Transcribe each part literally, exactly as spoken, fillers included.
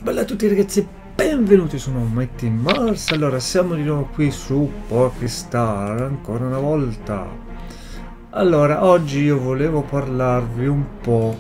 Bella a tutti ragazzi, benvenuti su Mighty Mars. Allora, siamo di nuovo qui su Pokéstar, ancora una volta. Allora, oggi io volevo parlarvi un po'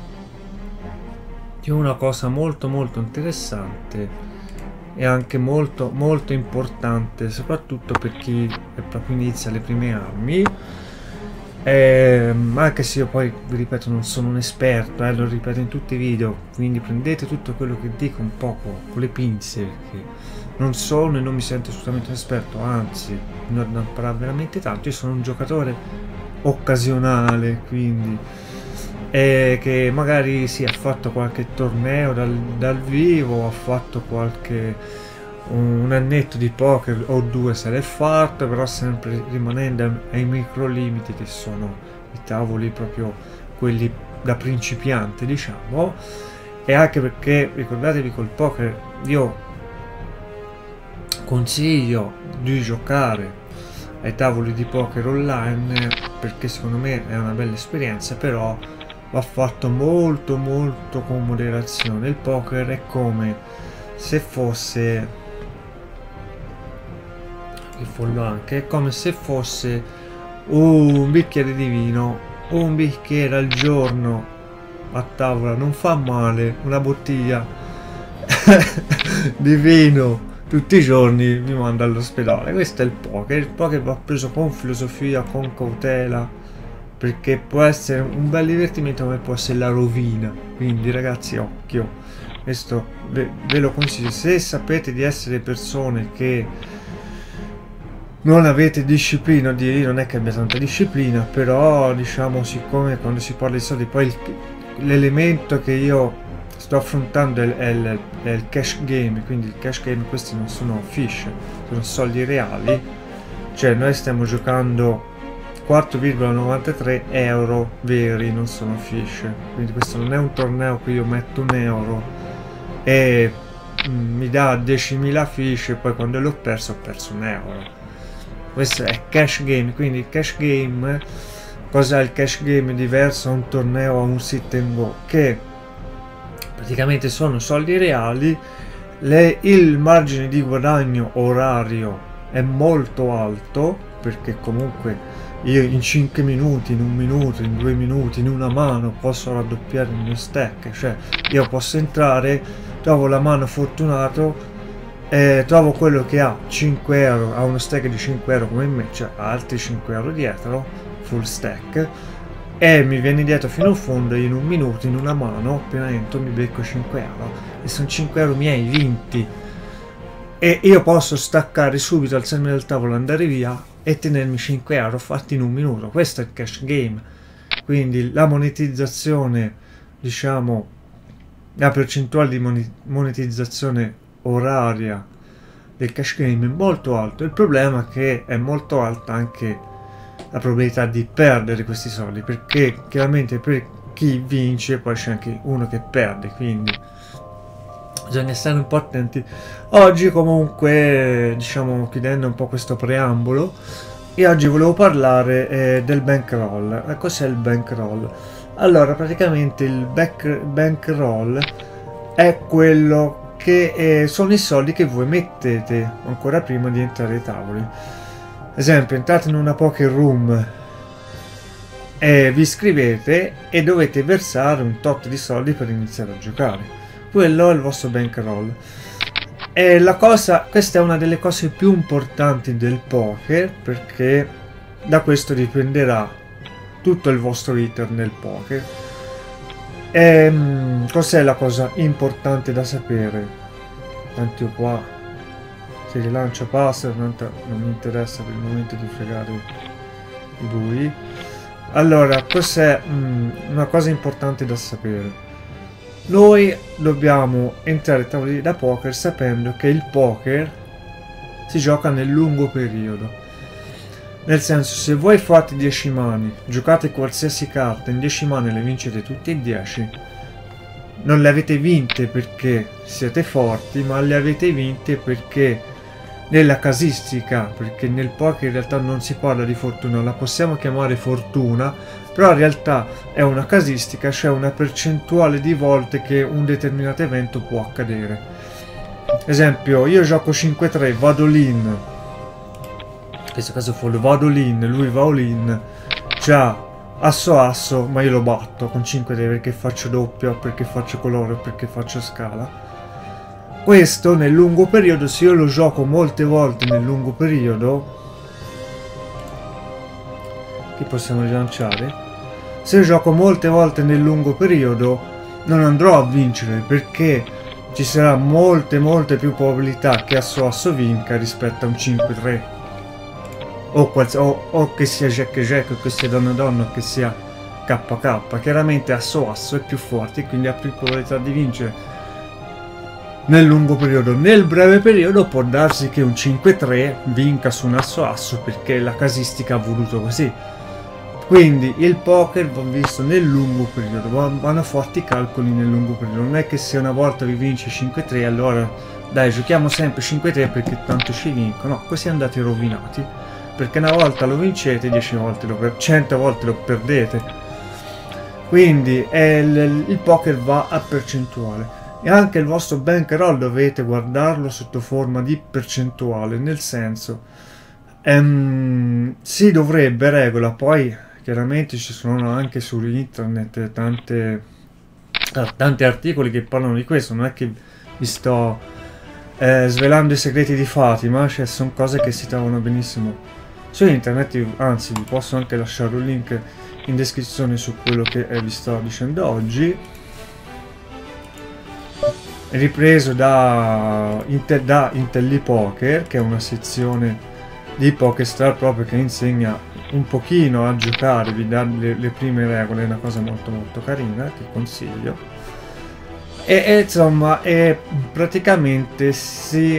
di una cosa molto molto interessante e anche molto molto importante, soprattutto per chi è proprio inizia le prime armi. Eh, anche se io poi, vi ripeto, non sono un esperto, eh, lo ripeto in tutti i video, quindi prendete tutto quello che dico un po' con le pinze, perché non sono e non mi sento assolutamente un esperto, anzi, non ho imparato veramente tanto. Io sono un giocatore occasionale, quindi eh, che magari sì, ha fatto qualche torneo dal, dal vivo, ha fatto qualche un annetto di poker o due se l'è fatto, però sempre rimanendo ai micro limiti che sono i tavoli proprio quelli da principiante, diciamo. E anche perché ricordatevi, col poker io consiglio di giocare ai tavoli di poker online, perché secondo me è una bella esperienza, però va fatto molto molto con moderazione. Il poker è come se fosse il follo anche è come se fosse un bicchiere di vino, un bicchiere al giorno a tavola non fa male, una bottiglia di vino tutti i giorni vi manda all'ospedale. Questo è il poker. Il poker va preso con filosofia, con cautela, perché può essere un bel divertimento come può essere la rovina, quindi ragazzi occhio, questo ve, ve lo consiglio. Se sapete di essere persone che non avete disciplina, io non è che abbia tanta disciplina, però diciamo, siccome quando si parla di soldi, poi l'elemento che io sto affrontando è, è, il, è il cash game, quindi il cash game, questi non sono fish, sono soldi reali, cioè noi stiamo giocando quattro virgola novantatré euro veri, non sono fish, quindi questo non è un torneo che io metto un euro e mm, mi dà diecimila fish e poi quando l'ho perso ho perso un euro. Questo è cash game, quindi il cash game, cos'è il cash game diverso a un torneo, a un sit and go? Che praticamente sono soldi reali, le, il margine di guadagno orario è molto alto, perché comunque io in cinque minuti, in un minuto, in due minuti, in una mano posso raddoppiare il mio stack, cioè io posso entrare, trovo la mano fortunato, Eh, trovo quello che ha cinque euro, ha uno stack di cinque euro come me, cioè ha altri cinque euro dietro, full stack, e mi viene dietro fino in fondo, in un minuto, in una mano, appena entro mi becco cinque euro, e sono cinque euro miei vinti, e io posso staccare subito, alzarmi dal tavolo, andare via e tenermi cinque euro fatti in un minuto. Questo è il cash game, quindi la monetizzazione, diciamo, la percentuale di monetizzazione oraria del cash game è molto alto. Il problema è che è molto alta anche la probabilità di perdere questi soldi, perché chiaramente per chi vince poi c'è anche uno che perde, quindi bisogna stare un po' attenti. Oggi comunque, diciamo, chiudendo un po' questo preambolo, e oggi volevo parlare eh, del bankroll. E cos'è il bankroll? Allora, praticamente il back, bankroll è quello che eh, sono i soldi che voi mettete ancora prima di entrare ai tavoli. Esempio, entrate in una poker room e vi iscrivete e dovete versare un tot di soldi per iniziare a giocare. Quello è il vostro bankroll. E la cosa, questa è una delle cose più importanti del poker, perché da questo dipenderà tutto il vostro iter nel poker. Ehm, cos'è la cosa importante da sapere? Tanto qua si rilancia passa, non mi interessa per il momento di fregare i bui. Allora, cos'è mm, una cosa importante da sapere? Noi dobbiamo entrare ai tavoli da poker sapendo che il poker si gioca nel lungo periodo. Nel senso, se voi fate dieci mani, giocate qualsiasi carta, in dieci mani le vincete tutte e dieci, non le avete vinte perché siete forti, ma le avete vinte perché nella casistica, perché nel poker in realtà non si parla di fortuna, la possiamo chiamare fortuna, però in realtà è una casistica, cioè una percentuale di volte che un determinato evento può accadere. Esempio, io gioco cinque tre, vado l'in, in questo caso follo, vado l'in, lui va all-in, già asso asso, ma io lo batto con cinque tre perché faccio doppio, perché faccio colore, perché faccio scala. Questo nel lungo periodo, se io lo gioco molte volte nel lungo periodo, che possiamo rilanciare, se io gioco molte volte nel lungo periodo non andrò a vincere, perché ci sarà molte molte più probabilità che asso asso vinca rispetto a un cinque tre. O, o, o che sia jack jack, o che sia donna donna, o che sia k k. Chiaramente asso asso è più forte e quindi ha più probabilità di vincere nel lungo periodo. Nel breve periodo può darsi che un cinque tre vinca su un asso asso perché la casistica ha voluto così. Quindi il poker va visto nel lungo periodo, vanno forti calcoli nel lungo periodo. Non è che se una volta vi vince cinque tre allora dai giochiamo sempre cinque tre perché tanto ci vincono. No, così andate rovinati, perché una volta lo vincete, dieci volte lo perdete, cento volte lo perdete. Quindi il, il poker va a percentuale, e anche il vostro bankroll dovete guardarlo sotto forma di percentuale, nel senso ehm, si dovrebbe, regola, poi chiaramente ci sono anche su internet tante, tanti articoli che parlano di questo, non è che vi sto eh, svelando i segreti di Fatima, cioè sono cose che si trovano benissimo su internet, anzi vi posso anche lasciare un link in descrizione su quello che vi sto dicendo oggi, ripreso da, Intel, da IntelliPoker, che è una sezione di PokerStars proprio che insegna un pochino a giocare, vi dà le, le prime regole, è una cosa molto molto carina che consiglio. E, e insomma è, praticamente si,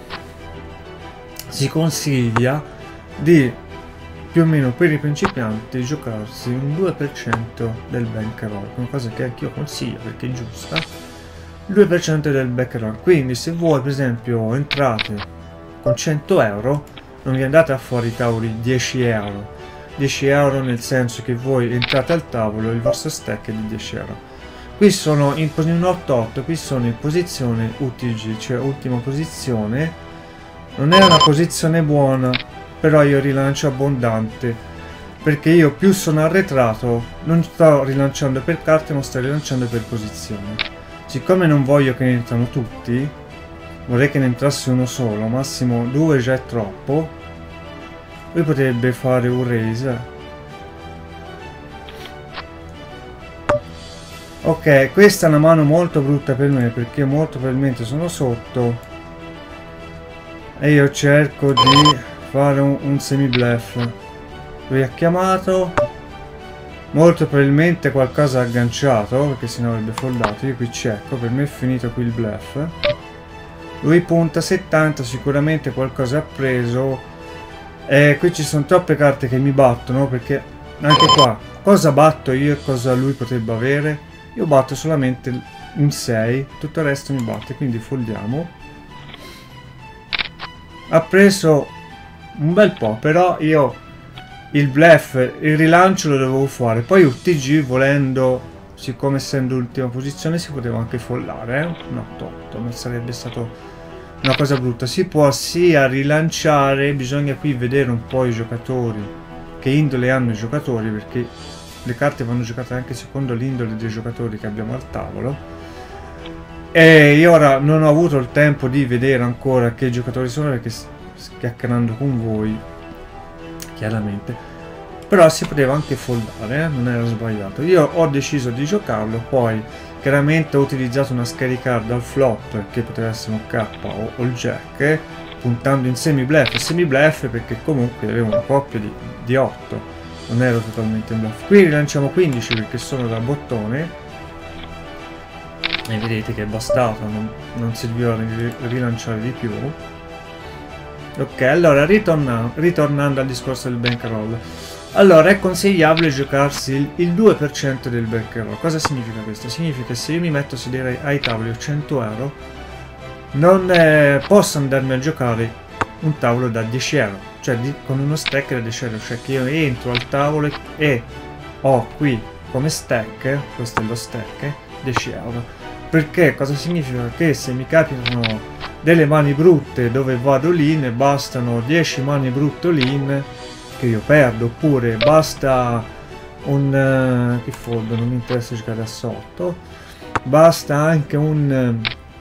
si consiglia di più o meno per i principianti giocarsi un due per cento del bankroll, una cosa che anch'io consiglio perché è giusta, due per cento del bankroll. Quindi se voi per esempio entrate con cento euro, non vi andate a fuori i tavoli dieci euro, dieci euro nel senso che voi entrate al tavolo e il vostro stack è di dieci euro. Qui sono in, in otto otto, qui sono in posizione U T G, cioè ultima posizione. Non è una posizione buona, però io rilancio abbondante, perché io più sono arretrato, non sto rilanciando per carte, ma sto rilanciando per posizione. Siccome non voglio che ne entrano tutti, vorrei che ne entrasse uno solo, massimo due già è troppo. Lui potrebbe fare un raise. Ok, questa è una mano molto brutta per me, perché molto probabilmente sono sotto e io cerco di fare un, un semi bluff. Lui ha chiamato, molto probabilmente qualcosa ha agganciato, perché sennò avrebbe foldato. Io qui cerco, per me è finito qui il bluff. Lui punta settanta, sicuramente qualcosa ha preso. E qui ci sono troppe carte che mi battono, perché anche qua cosa batto io e cosa lui potrebbe avere? Io batto solamente in sei, tutto il resto mi batte, quindi foldiamo. Ha preso un bel po', però io il bluff, il rilancio lo dovevo fare. Poi U T G, volendo, siccome essendo l'ultima posizione, si poteva anche follare, eh? No, otto, non sarebbe stato una cosa brutta. Si può sia rilanciare, bisogna qui vedere un po' i giocatori, che indole hanno i giocatori, perché le carte vanno giocate anche secondo l'indole dei giocatori che abbiamo al tavolo. E io ora non ho avuto il tempo di vedere ancora che giocatori sono, perché chiacchierando con voi chiaramente, però si poteva anche foldare, eh? Non era sbagliato. Io ho deciso di giocarlo, poi chiaramente ho utilizzato una scary card al flop, che poteva essere un K o, o il Jack, eh? Puntando in semi bluff e semi bluff, perché comunque avevo una coppia di, di otto, non ero totalmente in bluff. Qui rilanciamo quindici perché sono da bottone e vedete che è bastato, non, non serviva rilanciare di più. Ok, allora ritorna, ritornando al discorso del bankroll, allora è consigliabile giocarsi il, il due per cento del bankroll. Cosa significa questo? Significa che se io mi metto a sedere ai tavoli ho cento euro, non eh, posso andarmi a giocare un tavolo da dieci euro, cioè di, con uno stack da dieci euro, cioè che io entro al tavolo e ho qui come stack, questo è lo stack, dieci euro. Perché cosa significa? Che se mi capitano delle mani brutte dove vado lì, ne bastano dieci mani brutte lì che io perdo, oppure basta un uh, che fondo, non mi interessa giocare da sotto, basta anche un,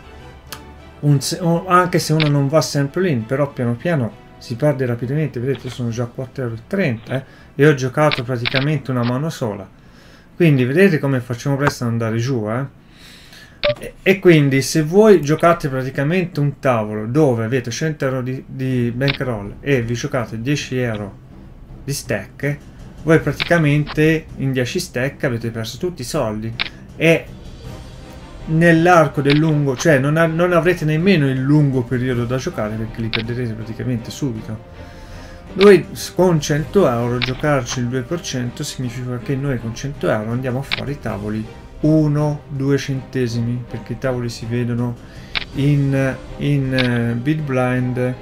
un, un anche se uno non va sempre lì, però piano piano si perde rapidamente. Vedete, sono già a quattro euro e trenta eh, e ho giocato praticamente una mano sola, quindi vedete come facciamo presto ad andare giù, eh? E, e quindi se voi giocate praticamente un tavolo dove avete cento euro di, di bankroll e vi giocate dieci euro di stack, voi praticamente in dieci stack avete perso tutti i soldi, e nell'arco del lungo, cioè non, ha, non avrete nemmeno il lungo periodo da giocare, perché li perderete praticamente subito. Noi con cento euro giocarci il due per cento significa che noi con cento euro andiamo a fare i tavoli uno due centesimi, perché i tavoli si vedono in, in uh, big blind,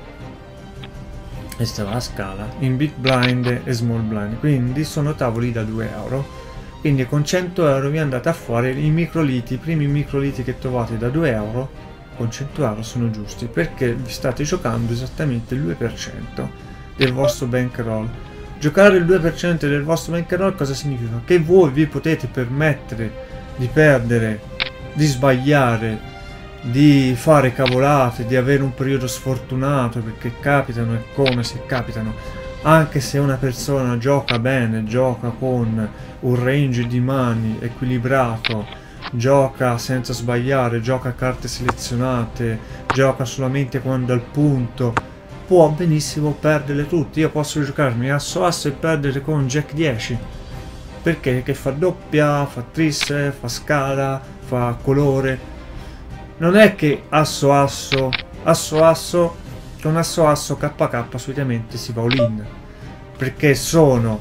questa è la scala, in big blind e small blind, quindi sono tavoli da due euro. Quindi con cento euro vi andate a fare i microliti, i primi microliti che trovate da due euro con cento euro sono giusti, perché vi state giocando esattamente il due per cento del vostro bankroll. Giocare il due per cento del vostro bankroll cosa significa? Che voi vi potete permettere di perdere, di sbagliare, di fare cavolate, di avere un periodo sfortunato, perché capitano e come se capitano. Anche se una persona gioca bene, gioca con un range di mani equilibrato, gioca senza sbagliare, gioca a carte selezionate, gioca solamente quando al punto, può benissimo perdere tutti. Io posso giocarmi asso asso e perdere con jack dieci, perché che fa doppia, fa tris, fa scala, fa colore. Non è che asso asso, asso asso, con asso asso K K solitamente si va all-in, perché sono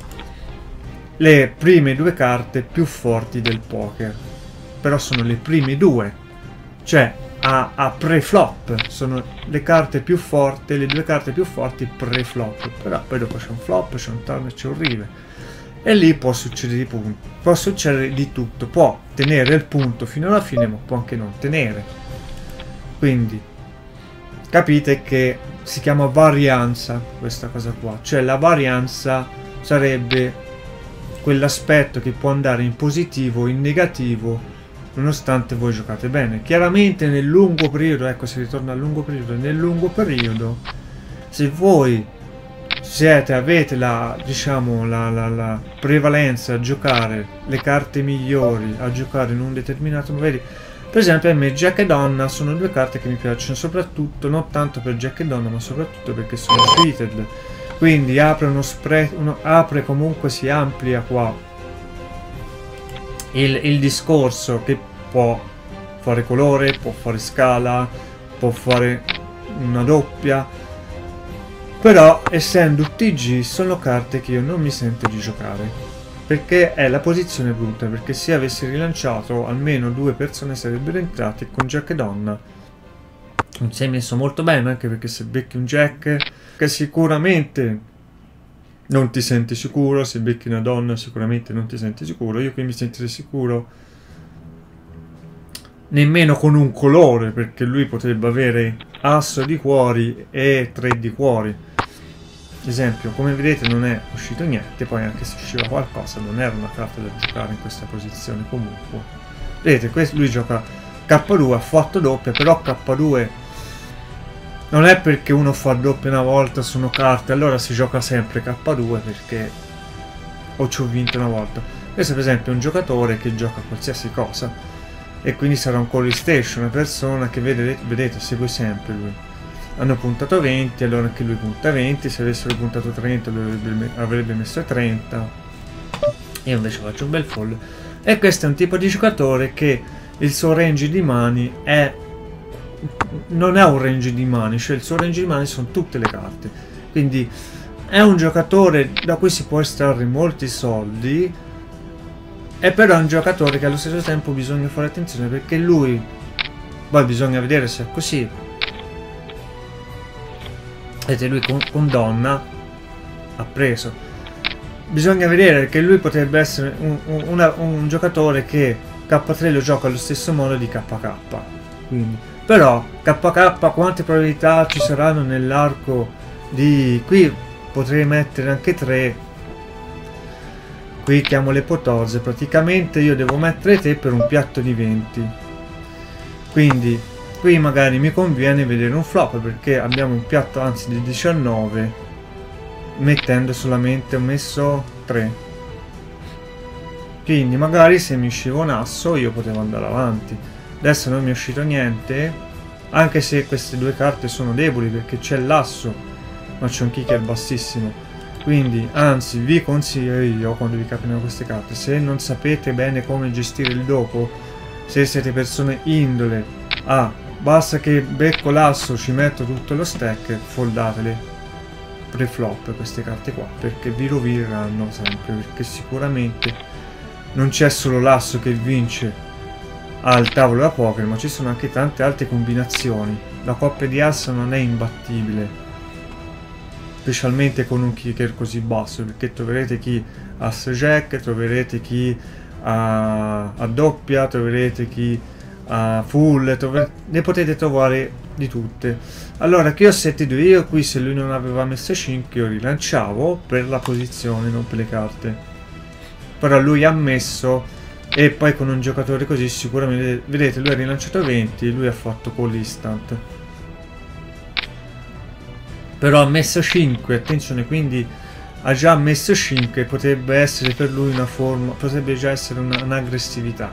le prime due carte più forti del poker, però sono le prime due, cioè a, a pre-flop sono le carte più forti, le due carte più forti pre-flop, però poi dopo c'è un flop, c'è un turn e c'è un rive, e lì può succedere di punto, può succedere di tutto, può tenere il punto fino alla fine, ma può anche non tenere. Quindi capite che si chiama varianza questa cosa qua, cioè la varianza sarebbe quell'aspetto che può andare in positivo o in negativo nonostante voi giocate bene. Chiaramente nel lungo periodo, ecco, si ritorna al lungo periodo, nel lungo periodo se voi siete, avete la, diciamo, la, la, la prevalenza a giocare le carte migliori, a giocare in un determinato, vedi, per esempio a me Jack e Donna sono due carte che mi piacciono, soprattutto non tanto per Jack e Donna, ma soprattutto perché sono repeated, quindi apre uno spread, uno, apre comunque, si amplia qua il, il discorso, che può fare colore, può fare scala, può fare una doppia, però essendo T G sono carte che io non mi sento di giocare, perché è la posizione brutta, perché se avessi rilanciato almeno due persone sarebbero entrate con Jack e Donna. Non si è messo molto bene, anche perché se becchi un Jack che sicuramente non ti senti sicuro, se becchi una donna sicuramente non ti senti sicuro. Io qui mi sentirei sicuro nemmeno con un colore, perché lui potrebbe avere asso di cuori e tre di cuori. Esempio, come vedete non è uscito niente, poi anche se usciva qualcosa non era una carta da giocare in questa posizione comunque. Vedete, questo, lui gioca K due, ha fatto doppia, però K due non è perché uno fa doppia una volta, sono carte, allora si gioca sempre K due perché o ci ho vinto una volta. Questo per esempio è un giocatore che gioca qualsiasi cosa, e quindi sarà un call station, una persona che vedete, vedete segue sempre lui. Hanno puntato venti, allora anche lui punta venti, se avessero puntato trenta avrebbe, avrebbe messo trenta. Io invece faccio un bel fall. E questo è un tipo di giocatore che il suo range di mani è... non è un range di mani, cioè il suo range di mani sono tutte le carte. Quindi è un giocatore da cui si può estrarre molti soldi, e però è un giocatore che allo stesso tempo bisogna fare attenzione, perché lui... poi bisogna vedere se è così. vedete lui con, con donna ha preso. Bisogna vedere che lui potrebbe essere un, un, una, un giocatore che K tre lo gioca allo stesso modo di K K. Quindi, però K K quante probabilità ci saranno nell'arco di... Qui potrei mettere anche tre. Qui chiamo le potose. Praticamente io devo mettere te per un piatto di venti. Quindi qui magari mi conviene vedere un flop perché abbiamo un piatto anzi di diciannove, mettendo solamente, ho messo tre. Quindi magari se mi usciva un asso io potevo andare avanti. Adesso non mi è uscito niente, anche se queste due carte sono deboli perché c'è l'asso ma c'è un kicker bassissimo. Quindi anzi vi consiglio io, quando vi capitano queste carte, se non sapete bene come gestire il dopo, se siete persone indole, ah basta che becco l'asso, ci metto tutto lo stack, foldatele pre-flop queste carte qua, perché vi rovineranno sempre, perché sicuramente non c'è solo l'asso che vince al tavolo da poker, ma ci sono anche tante altre combinazioni. La coppia di asso non è imbattibile, specialmente con un kicker così basso, perché troverete chi asso jack, troverete chi a, a doppia, troverete chi a full, trover ne potete trovare di tutte. Allora che ho sette due io, qui se lui non aveva messo cinque io rilanciavo per la posizione, non per le carte, però lui ha messo, e poi con un giocatore così sicuramente, vedete, lui ha rilanciato venti, lui ha fatto call instant, però ha messo cinque, attenzione, quindi ha già messo cinque, potrebbe essere per lui una forma, potrebbe già essere un'aggressività.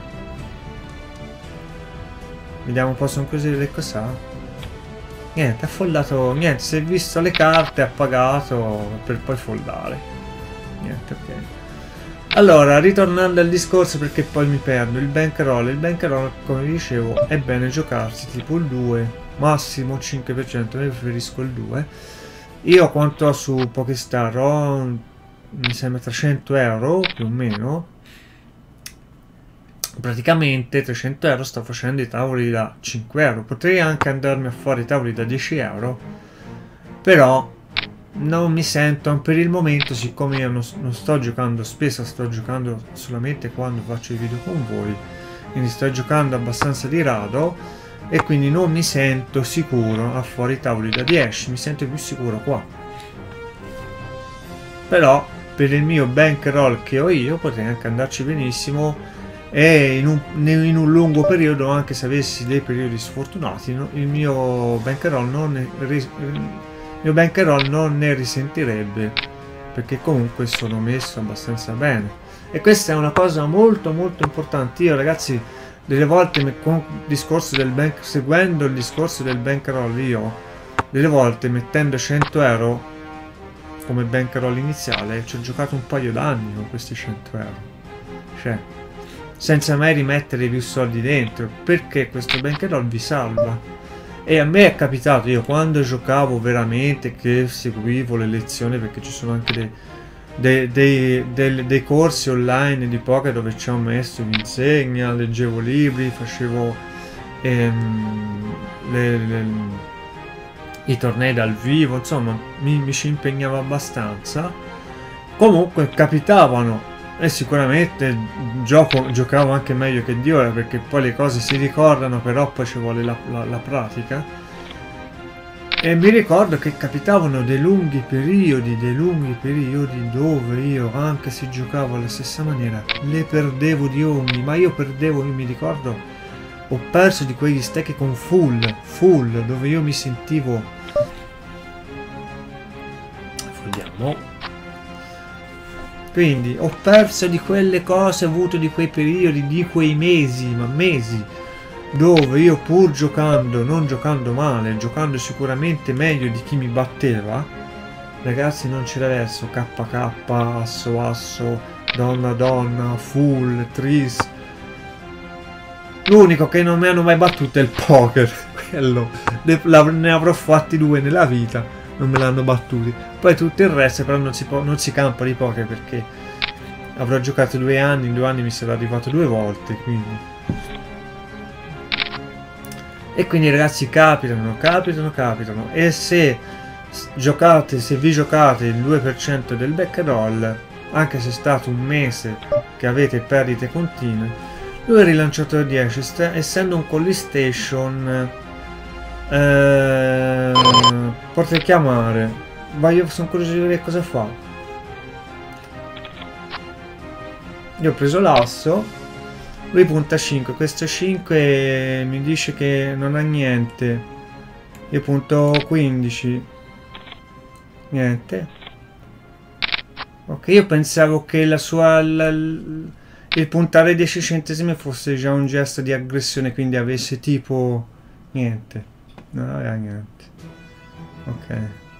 Vediamo un po' se non così che cos'ha. Niente, ha follato, niente, si è visto le carte, ha pagato per poi foldare. Niente, ok. Allora, ritornando al discorso perché poi mi perdo, il bankroll, il bankroll come vi dicevo è bene giocarsi tipo il due, massimo cinque per cento, io preferisco il due. Io quanto ho su Pokéstar ho, mi sembra trecento euro più o meno, praticamente trecento euro sto facendo i tavoli da cinque euro, potrei anche andarmi a fare i tavoli da dieci euro, però non mi sento per il momento, siccome io non, non sto giocando spesso, sto giocando solamente quando faccio i video con voi, quindi sto giocando abbastanza di rado e quindi non mi sento sicuro a fare i tavoli da dieci, mi sento più sicuro qua. Però per il mio bankroll che ho io potrei anche andarci benissimo, e in un, in un lungo periodo, anche se avessi dei periodi sfortunati, no, il mio bankroll non ne, il mio bankroll non ne risentirebbe, perché comunque sono messo abbastanza bene. E questa è una cosa molto molto importante. Io ragazzi delle volte con il discorso del bank, seguendo il discorso del bankroll, io delle volte mettendo cento euro come bankroll iniziale ci ho giocato un paio d'anni con questi cento euro, cioè senza mai rimettere più soldi dentro, perché questo bankroll vi salva. E a me è capitato, io quando giocavo veramente, che seguivo le lezioni, perché ci sono anche dei, dei, dei, dei, dei corsi online di poker dove ci ho messo, mi insegna, leggevo libri, facevo ehm, le, le, i tornei dal vivo, insomma mi, mi ci impegnavo abbastanza. Comunque capitavano, e sicuramente gioco, giocavo anche meglio che di ora, perché poi le cose si ricordano, però poi ci vuole la, la, la pratica. E mi ricordo che capitavano dei lunghi periodi, dei lunghi periodi dove io, anche se giocavo alla stessa maniera, le perdevo di ogni, ma io perdevo, io mi ricordo, ho perso di quegli stack con full, full, dove io mi sentivo... Vogliamo... Quindi ho perso di quelle cose, ho avuto di quei periodi, di quei mesi, ma mesi, dove io pur giocando, non giocando male, giocando sicuramente meglio di chi mi batteva, ragazzi non c'era verso, K K, asso asso, donna donna, full, tris. L'unico che non mi hanno mai battuto è il poker, quello, ne avrò fatti due nella vita. Non me l'hanno battuti, poi tutto il resto però non si, può, non si campa di poker, perché avrò giocato due anni, in due anni mi sarò arrivato due volte, quindi e quindi ragazzi capitano, capitano, capitano, e se giocate, se vi giocate il due per cento del back roll, anche se è stato un mese che avete perdite continue, lui è rilanciato da dieci, essendo un Collie Station, eh, potete chiamare, ma io sono curioso di vedere cosa fa. Io ho preso l'asso, lui punta cinque, questo cinque mi dice che non ha niente, io punto quindici, niente. Ok, io pensavo che la sua la, il puntare dieci centesimi fosse già un gesto di aggressione, quindi avesse tipo niente, non aveva niente. Ok,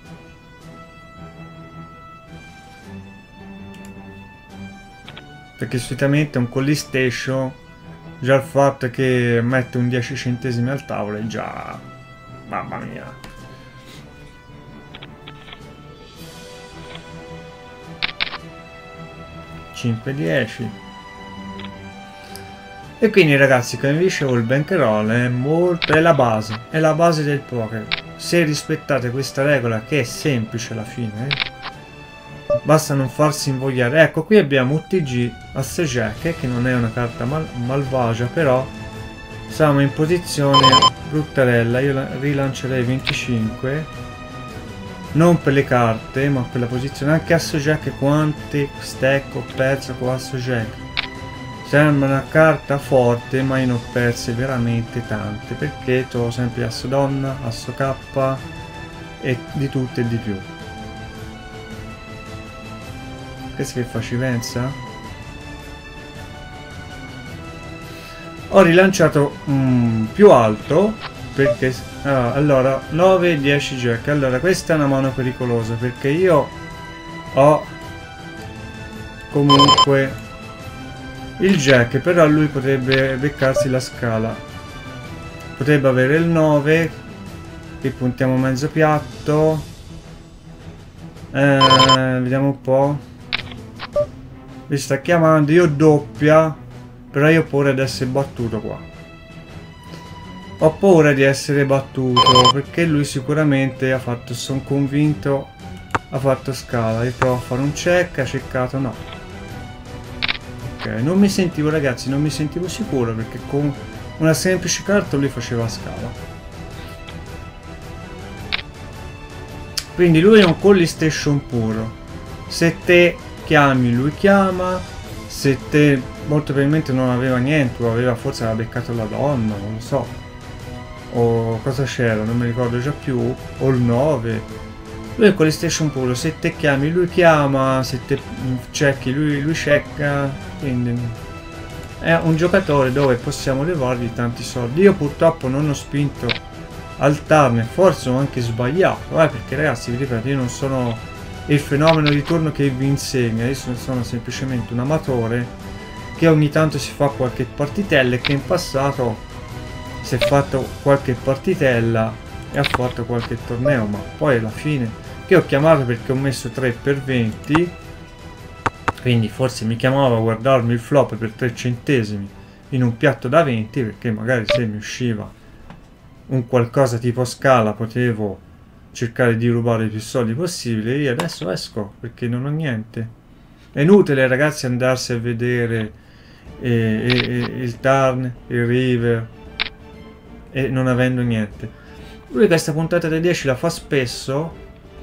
perché solitamente un Collie Station, già il fatto che mette un dieci centesimi al tavolo è già, mamma mia. cinque dieci. E quindi ragazzi, come vi dicevo, il bankroll è molto, è la base, è la base del poker. Se rispettate questa regola, che è semplice alla fine, eh? Basta non farsi invogliare. Ecco, qui abbiamo U T G Asse Jack, che non è una carta mal malvagia, però siamo in posizione bruttarella. Io la rilancerei venticinque, non per le carte ma per la posizione. Anche Asso Jack, quante stack ho perso con Asso Jack? Sembra una carta forte, ma io ne ho perse veramente tante, perché ho sempre Asso Donna, Asso K e di tutto e di più. Questo che fa civenza? Ho rilanciato mm, più alto, perché ah, allora nove dieci Jack. Allora questa è una mano pericolosa, perché io ho comunque il Jack, però lui potrebbe beccarsi la scala, potrebbe avere il nove, qui puntiamo mezzo piatto, eh, vediamo un po', mi sta chiamando, io doppia, però io ho paura di essere battuto qua, ho paura di essere battuto perché lui sicuramente ha fatto, sono convinto, ha fatto scala. Io provo a fare un check, ha checcato, no. Ok, non mi sentivo, ragazzi, non mi sentivo sicuro, perché con una semplice carta lui faceva scala. Quindi lui è un Collie Station puro. Se te chiami, lui chiama. Se te molto probabilmente non aveva niente, o aveva, forse aveva beccato la donna, non lo so, o cosa c'era, non mi ricordo già più, o il nove. Lui è Collie Station puro, se te chiami lui chiama, se te checchi lui, lui checca, quindi è un giocatore dove possiamo levargli tanti soldi. Io purtroppo non ho spinto al turn, forse ho anche sbagliato, eh, perché ragazzi vi ripeto, io non sono il fenomeno di turno che vi insegna, io sono semplicemente un amatore che ogni tanto si fa qualche partitella e che in passato si è fatto qualche partitella e ha fatto qualche torneo, ma poi alla fine, che ho chiamato perché ho messo tre per venti, quindi forse mi chiamava a guardarmi il flop per tre centesimi in un piatto da venti, perché magari se mi usciva un qualcosa tipo scala potevo cercare di rubare più soldi possibile. Io adesso esco perché non ho niente. È inutile, ragazzi, andarsi a vedere eh, eh, il turn, il river e non avendo niente. Lui questa puntata da dieci la fa spesso.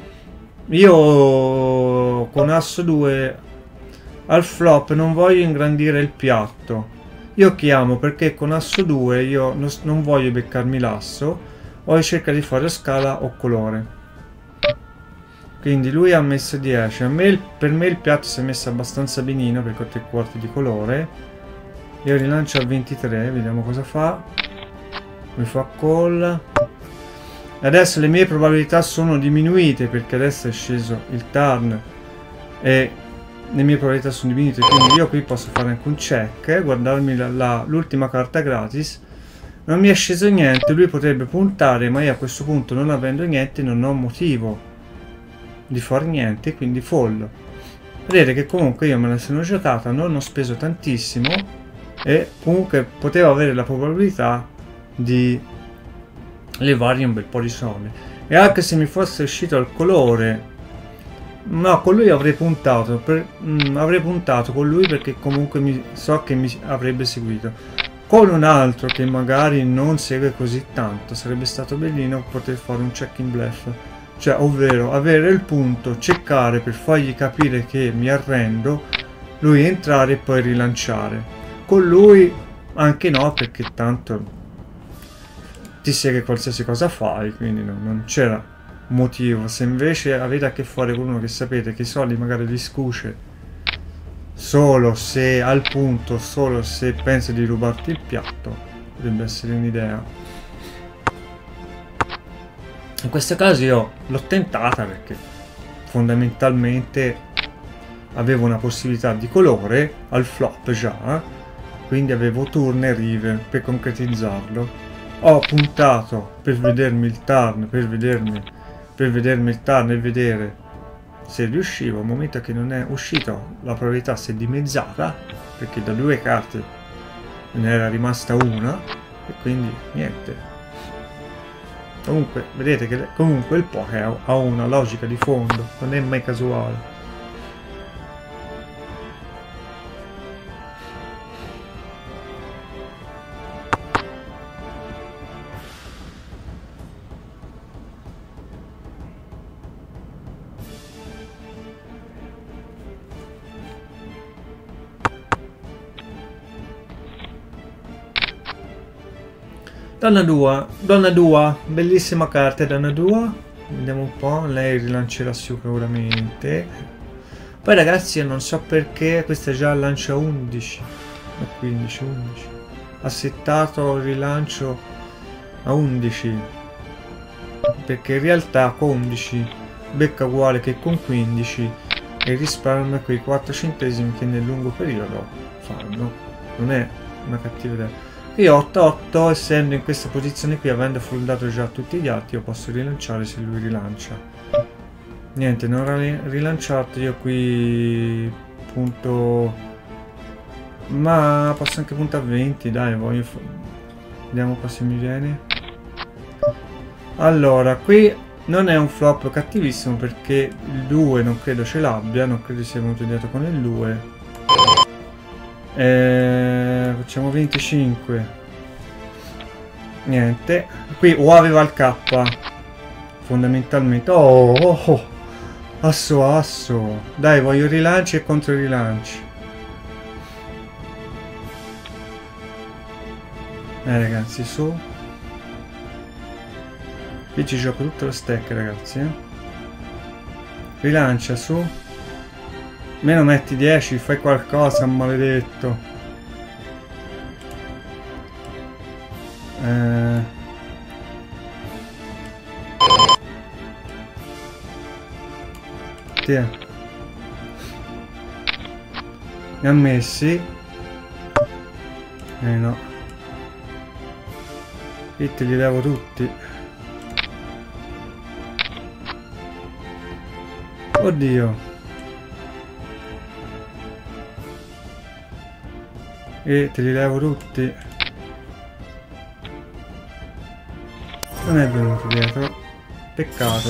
Io con asso due al flop non voglio ingrandire il piatto. Io chiamo perché con asso due io non voglio beccarmi l'asso, voglio cercare di fare scala o colore. Quindi lui ha messo dieci. A me, per me il piatto si è messo abbastanza benino perché ho tre quarti di colore. Io rilancio a ventitré, vediamo cosa fa. Mi fa call. Adesso le mie probabilità sono diminuite perché adesso è sceso il turn e le mie probabilità sono diminuite, quindi io qui posso fare anche un check, guardarmi l'ultima carta gratis. Non mi è sceso niente, lui potrebbe puntare, ma io a questo punto, non avendo niente, non ho motivo di fare niente, quindi follo. Vedete che comunque io me la sono giocata, non ho speso tantissimo e comunque potevo avere la probabilità di levargli un bel po' di soldi. E anche se mi fosse uscito il colore, no, con lui avrei puntato, per, mm, avrei puntato con lui perché comunque mi, so che mi avrebbe seguito. Con un altro che magari non segue così tanto, sarebbe stato bellino poter fare un check in bluff. Cioè, ovvero, avere il punto, ceccare per fargli capire che mi arrendo, lui entrare e poi rilanciare. Con lui anche no, perché tanto ti segue qualsiasi cosa fai, quindi no, non c'era motivo. Se invece avete a che fare con uno che sapete che i soldi magari li scuce solo se al punto, solo se pensa di rubarti il piatto, potrebbe essere un'idea. In questo caso io l'ho tentata perché fondamentalmente avevo una possibilità di colore al flop già, quindi avevo turn e river per concretizzarlo. Ho puntato per vedermi il turn, per vedermi, per vedermi il turn e vedere se riuscivo. Al momento che non è uscito, la probabilità si è dimezzata perché da due carte ne era rimasta una e quindi niente. Comunque vedete che comunque il poker ha una logica di fondo, non è mai casuale. Donna due, Donna due, bellissima carta Donna due, vediamo un po', lei rilancerà sicuramente. Poi ragazzi io non so perché questa già lancia undici, o quindici, undici, ha settato il rilancio a undici, perché in realtà con undici becca uguale che con quindici e risparmia quei quattro centesimi che nel lungo periodo fanno, non è una cattiva idea. Qui otto otto, essendo in questa posizione qui, avendo foldato già tutti gli altri, io posso rilanciare se lui rilancia. Niente, non ho rilanciato, io qui punto... Ma posso anche puntare a venti, dai, voglio... Vediamo qua se mi viene. Allora, qui non è un flop cattivissimo perché il due non credo ce l'abbia, non credo sia venuto dietro con il due. Eh, facciamo venticinque. Niente. Qui o aveva il K fondamentalmente. Oh, oh, oh. Asso asso. Dai, voglio rilanci e contro rilanci. Eh ragazzi, su. Qui ci gioco tutto lo stack ragazzi, eh. Rilancia, su. Meno metti dieci, fai qualcosa, maledetto. Eh. Tiè. Ne ha messi. Eh no. Qui te li levo tutti. Oddio. E te li levo tutti. Non è venuto dietro. Peccato.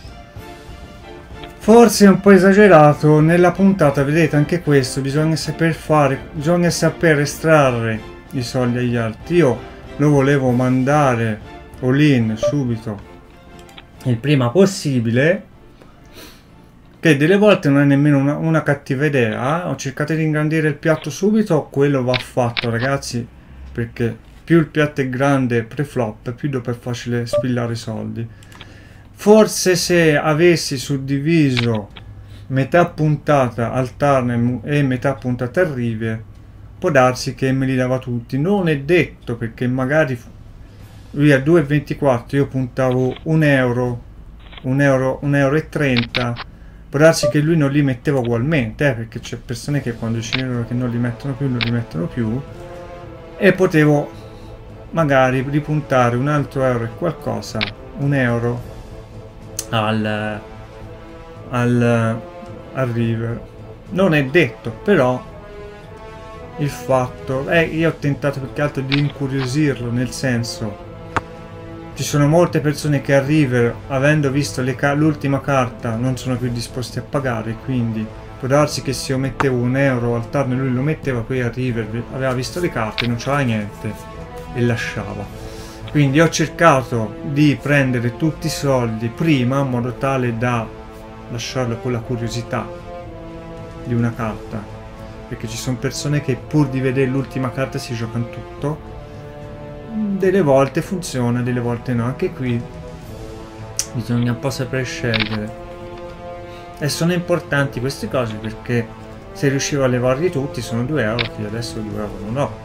Forse è un po' esagerato nella puntata, vedete anche questo, bisogna saper fare, bisogna saper estrarre i soldi agli altri. Io lo volevo mandare all-in subito, il prima possibile, che delle volte non è nemmeno una, una cattiva idea. Ho cercato di ingrandire il piatto subito, quello va fatto ragazzi, perché più il piatto è grande pre-flop, più dopo è facile spillare i soldi. Forse se avessi suddiviso metà puntata al turn e metà puntata al river, può darsi che me li dava tutti. Non è detto, perché magari lui a due e ventiquattro io puntavo un euro, un euro, un euro e trenta. Può darsi che lui non li metteva ugualmente, eh, perché c'è persone che quando ci vedono che non li mettono più, non li mettono più. E potevo magari ripuntare un altro euro e qualcosa, un euro al, al, al river. Non è detto, però il fatto... Eh, io ho tentato più che altro di incuriosirlo, nel senso... Ci sono molte persone che a River, avendo visto ca l'ultima carta, non sono più disposti a pagare, quindi può darsi che se io mettevo un euro al turno e lui lo metteva, poi a River aveva visto le carte, non c'aveva niente e lasciava. Quindi ho cercato di prendere tutti i soldi prima, in modo tale da lasciarlo con la curiosità di una carta, perché ci sono persone che pur di vedere l'ultima carta si giocano tutto. Delle volte funziona, delle volte no. Anche qui bisogna un po' sapere scegliere, e sono importanti queste cose, perché se riuscivo a levarli tutti sono due euro che adesso due euro non ho.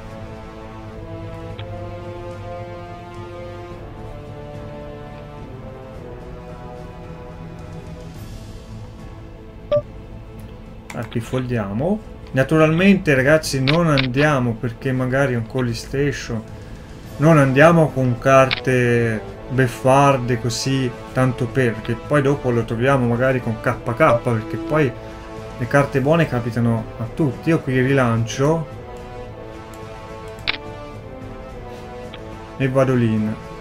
Ah, qui foldiamo. Naturalmente ragazzi non andiamo, perché magari è un Call Station, non andiamo con carte beffarde così tanto per, perché poi dopo lo troviamo magari con K K, perché poi le carte buone capitano a tutti. Io qui rilancio e vado lì.